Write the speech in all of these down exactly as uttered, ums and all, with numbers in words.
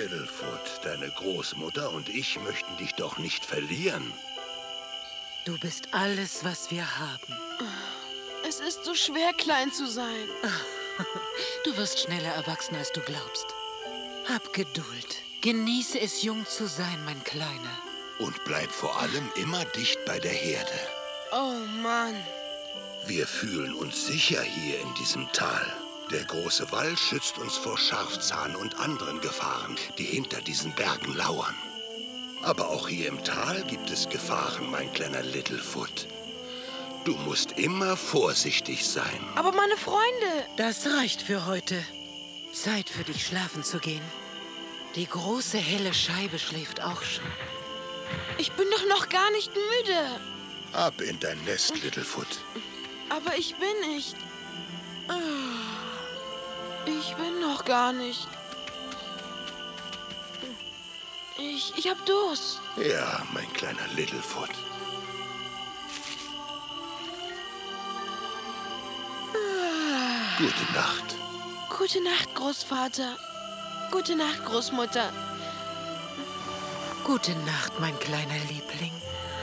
Littlefoot, deine Großmutter und ich möchten dich doch nicht verlieren. Du bist alles, was wir haben. Es ist so schwer, klein zu sein. Du wirst schneller erwachsen, als du glaubst. Hab Geduld. Genieße es, jung zu sein, mein Kleiner. Und bleib vor allem immer dicht bei der Herde. Oh Mann. Wir fühlen uns sicher hier in diesem Tal. Der große Wald schützt uns vor Scharfzahn und anderen Gefahren, die hinter diesen Bergen lauern. Aber auch hier im Tal gibt es Gefahren, mein kleiner Littlefoot. Du musst immer vorsichtig sein. Aber meine Freunde... Das reicht für heute. Zeit für dich, schlafen zu gehen. Die große, helle Scheibe schläft auch schon. Ich bin doch noch gar nicht müde. Ab in dein Nest, Littlefoot. Aber ich bin nicht. Ich bin noch gar nicht. Ich, ich hab Durst. Ja, mein kleiner Littlefoot. Gute Nacht. Gute Nacht, Großvater. Gute Nacht, Großmutter. Gute Nacht, mein kleiner Liebling.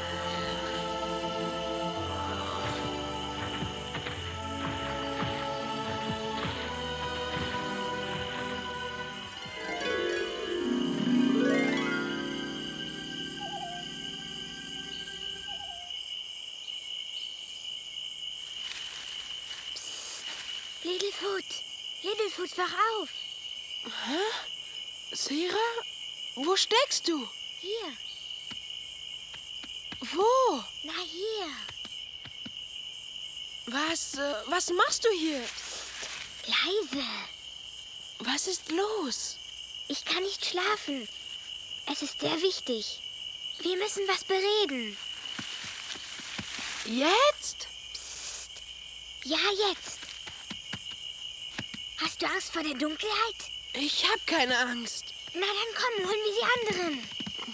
Littlefoot, Littlefoot, wach auf. Hä? Zera? Wo steckst du? Hier. Wo? Na, hier. Was, äh, was machst du hier? Psst, leise. Was ist los? Ich kann nicht schlafen. Es ist sehr wichtig. Wir müssen was bereden. Jetzt? Psst. Ja, jetzt. Hast du Angst vor der Dunkelheit? Ich hab keine Angst. Na dann komm, holen wir die anderen.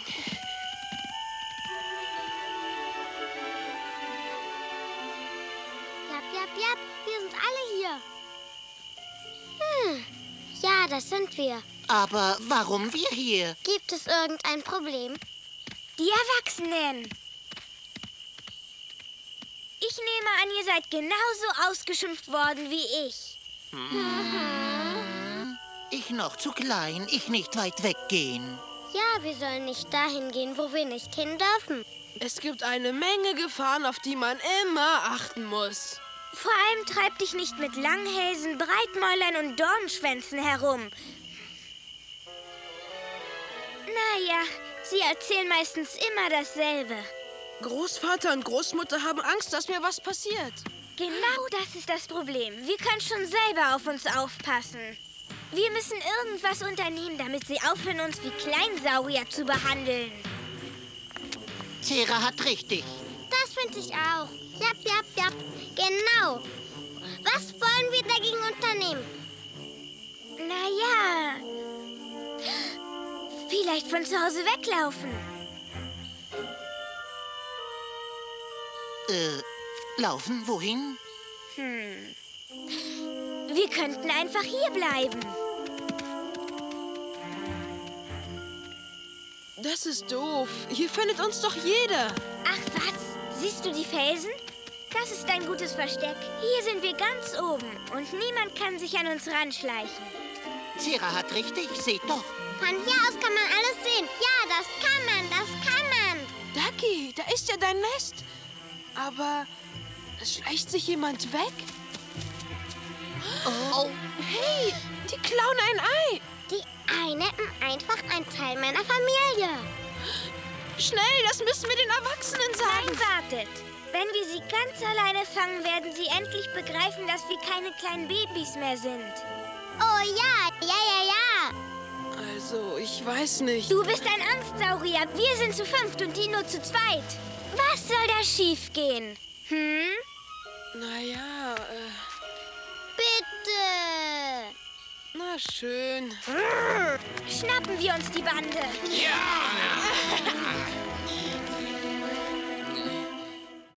Jap, jap, jap, wir sind alle hier. Hm, ja, das sind wir. Aber warum wir hier? Gibt es irgendein Problem? Die Erwachsenen. Ich nehme an, ihr seid genauso ausgeschimpft worden wie ich. Hm. Ich noch zu klein, ich nicht weit weggehen. Ja, wir sollen nicht dahin gehen, wo wir nicht hin dürfen. Es gibt eine Menge Gefahren, auf die man immer achten muss. Vor allem treib dich nicht mit Langhälsen, Breitmäulern und Dornschwänzen herum. Naja, sie erzählen meistens immer dasselbe. Großvater und Großmutter haben Angst, dass mir was passiert. Genau das ist das Problem. Wir können schon selber auf uns aufpassen. Wir müssen irgendwas unternehmen, damit sie aufhören, uns wie Kleinsaurier zu behandeln. Zera hat richtig. Das finde ich auch. Jap, jap, jap. Genau. Was wollen wir dagegen unternehmen? Naja, vielleicht von zu Hause weglaufen. Äh, laufen? Wohin? Hm. Wir könnten einfach hier bleiben. Das ist doof. Hier findet uns doch jeder. Ach was, siehst du die Felsen? Das ist ein gutes Versteck. Hier sind wir ganz oben und niemand kann sich an uns ranschleichen. Zera hat richtig, seht doch. Von hier aus kann man alles sehen. Ja, das kann man, das kann man. Ducky, da ist ja dein Nest. Aber es schleicht sich jemand weg. Oh. Hey, die klauen ein Ei. Die Ei nehmen einfach ein Teil meiner Familie. Schnell, das müssen wir den Erwachsenen sagen. Nein, wartet. Wenn wir sie ganz alleine fangen, werden sie endlich begreifen, dass wir keine kleinen Babys mehr sind. Oh ja, ja, ja, ja. Also, ich weiß nicht. Du bist ein Angstsaurier. Wir sind zu fünft und die nur zu zweit. Was soll da schiefgehen? Hm? Naja, äh... Bitte. Na schön. Schnappen wir uns die Bande. Ja!